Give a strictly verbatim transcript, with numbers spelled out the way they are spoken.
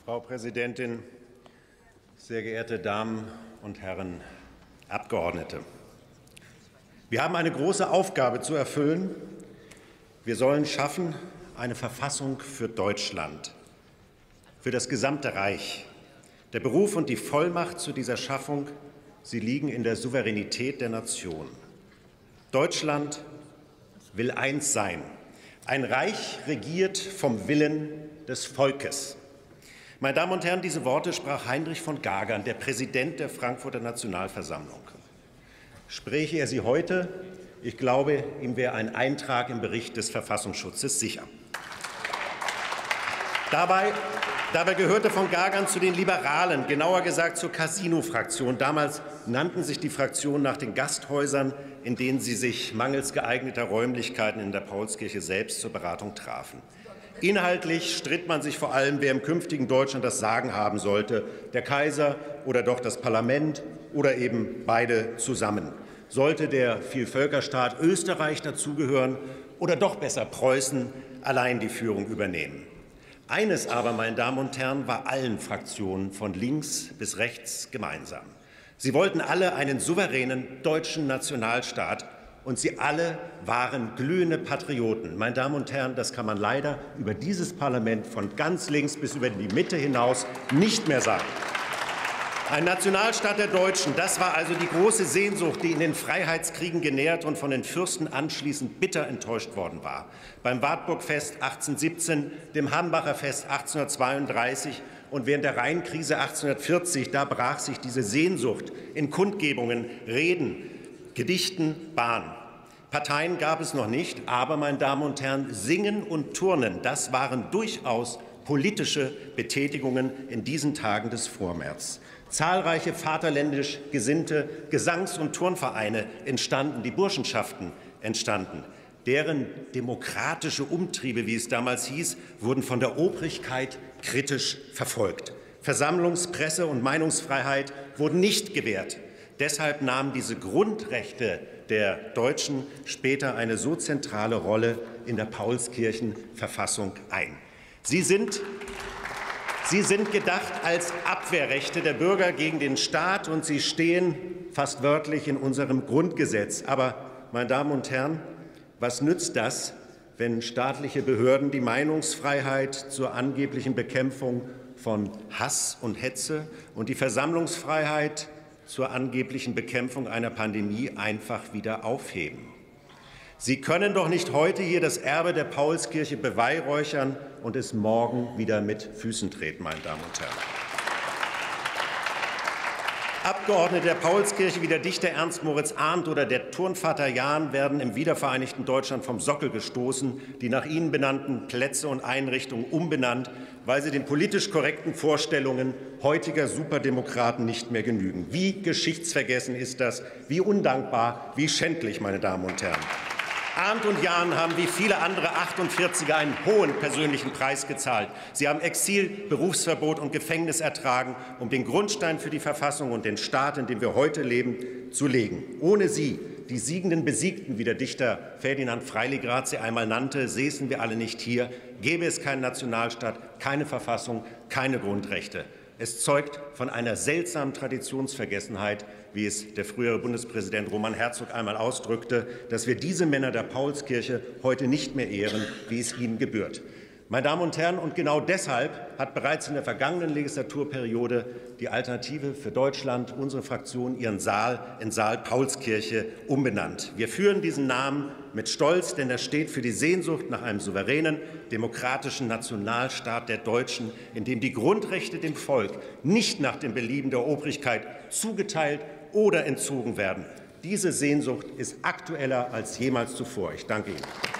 Frau Präsidentin, sehr geehrte Damen und Herren Abgeordnete! Wir haben eine große Aufgabe zu erfüllen. Wir sollen schaffen eine Verfassung für Deutschland, für das gesamte Reich. Der Beruf und die Vollmacht zu dieser Schaffung, sie liegen in der Souveränität der Nation. Deutschland will eins sein, ein Reich regiert vom Willen des Volkes. Meine Damen und Herren, diese Worte sprach Heinrich von Gagern, der Präsident der Frankfurter Nationalversammlung. Spräche er sie heute, ich glaube, ihm wäre ein Eintrag im Bericht des Verfassungsschutzes sicher. Dabei, dabei gehörte von Gagern zu den Liberalen, genauer gesagt zur Casino-Fraktion. Damals nannten sich die Fraktionen nach den Gasthäusern, in denen sie sich mangels geeigneter Räumlichkeiten in der Paulskirche selbst zur Beratung trafen. Inhaltlich stritt man sich vor allem, wer im künftigen Deutschland das Sagen haben sollte, der Kaiser oder doch das Parlament oder eben beide zusammen. Sollte der Vielvölkerstaat Österreich dazugehören oder doch besser Preußen allein die Führung übernehmen? Eines aber, meine Damen und Herren, war allen Fraktionen von links bis rechts gemeinsam. Sie wollten alle einen souveränen deutschen Nationalstaat, und sie alle waren glühende Patrioten. Meine Damen und Herren, das kann man leider über dieses Parlament von ganz links bis über die Mitte hinaus nicht mehr sagen. Ein Nationalstaat der Deutschen, das war also die große Sehnsucht, die in den Freiheitskriegen genährt und von den Fürsten anschließend bitter enttäuscht worden war. Beim Wartburgfest achtzehnhundertsiebzehn, dem Hambacher Fest achtzehnhundertzweiunddreißig und während der Rheinkrise achtzehnhundertvierzig, da brach sich diese Sehnsucht in Kundgebungen, Reden, Gedichten Bahn. Parteien gab es noch nicht, aber, meine Damen und Herren, Singen und Turnen, das waren durchaus politische Betätigungen in diesen Tagen des Vormärz. Zahlreiche vaterländisch gesinnte Gesangs- und Turnvereine entstanden, die Burschenschaften entstanden. Deren demokratische Umtriebe, wie es damals hieß, wurden von der Obrigkeit kritisch verfolgt. Versammlungs-, Presse- und Meinungsfreiheit wurden nicht gewährt. Deshalb nahmen diese Grundrechte der Deutschen später eine so zentrale Rolle in der Paulskirchenverfassung ein. Sie sind, sie sind gedacht als Abwehrrechte der Bürger gegen den Staat, und sie stehen fast wörtlich in unserem Grundgesetz. Aber, meine Damen und Herren, was nützt das, wenn staatliche Behörden die Meinungsfreiheit zur angeblichen Bekämpfung von Hass und Hetze und die Versammlungsfreiheit zur angeblichen Bekämpfung einer Pandemie einfach wieder aufheben? Sie können doch nicht heute hier das Erbe der Paulskirche beweihräuchern und es morgen wieder mit Füßen treten, meine Damen und Herren. Abgeordnete der Paulskirche wie der Dichter Ernst Moritz Arndt oder der Turnvater Jahn werden im wiedervereinigten Deutschland vom Sockel gestoßen, die nach ihnen benannten Plätze und Einrichtungen umbenannt, weil sie den politisch korrekten Vorstellungen heutiger Superdemokraten nicht mehr genügen. Wie geschichtsvergessen ist das, wie undankbar, wie schändlich, meine Damen und Herren. Arndt und Jahn haben wie viele andere achtundvierziger einen hohen persönlichen Preis gezahlt. Sie haben Exil, Berufsverbot und Gefängnis ertragen, um den Grundstein für die Verfassung und den Staat, in dem wir heute leben, zu legen. Ohne sie, die Siegenden Besiegten, wie der Dichter Ferdinand Freiligrath sie einmal nannte, säßen wir alle nicht hier, gäbe es keinen Nationalstaat, keine Verfassung, keine Grundrechte. Es zeugt von einer seltsamen Traditionsvergessenheit, wie es der frühere Bundespräsident Roman Herzog einmal ausdrückte, dass wir diese Männer der Paulskirche heute nicht mehr ehren, wie es ihnen gebührt. Meine Damen und Herren, und genau deshalb hat bereits in der vergangenen Legislaturperiode die Alternative für Deutschland, unsere Fraktion, ihren Saal in Saal Paulskirche umbenannt. Wir führen diesen Namen mit Stolz, denn er steht für die Sehnsucht nach einem souveränen, demokratischen Nationalstaat der Deutschen, in dem die Grundrechte dem Volk nicht nach dem Belieben der Obrigkeit zugeteilt oder entzogen werden. Diese Sehnsucht ist aktueller als jemals zuvor. Ich danke Ihnen.